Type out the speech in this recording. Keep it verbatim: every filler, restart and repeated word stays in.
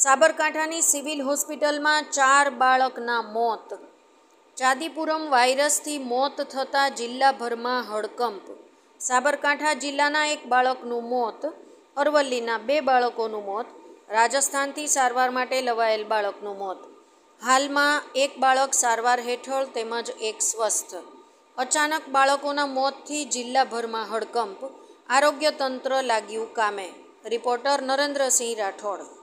સાબરકાંઠાની civil હોસ્પિટલમાં ચાર બાળકના મોત. ચાંદીપુરમ વાયરસથી મોત થતાં જિલ્લાભરમાં હડકંપ. સાબરકાંઠા જિલ્લાના એક બાળકનું મોત, અરવલ્લીના બે બાળકોનું મોત, રાજસ્થાનથી સારવાર માટે લવાયેલ બાળકનું મોત. હાલમાં એક બાળક સારવાર હેઠળ તેમજ એક સ્વસ્થ. અચાનક બાળકોના મોતથી જિલ્લાભરમાં હડકંપ. આરોગ્ય તંત્ર લાગ્યું કામે. રિપોર્ટર નરેન્દ્રસિંહ રાઠોડ.